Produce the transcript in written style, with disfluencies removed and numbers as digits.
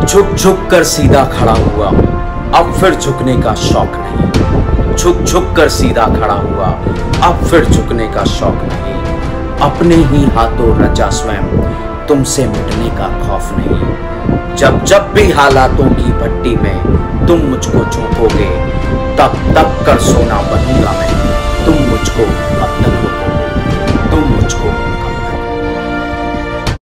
झुक झुक कर सीधा खड़ा हुआ, अब फिर झुकने का शौक नहीं। झुक झुक कर सीधा खड़ा हुआ, अब फिर झुकने का शौक नहीं। अपने ही हाथों रचा स्वयं, तुमसे मिटने का खौफ नहीं। जब जब भी हालातों की भट्टी में तुम मुझको झोंकोगे, तब तब कर सोना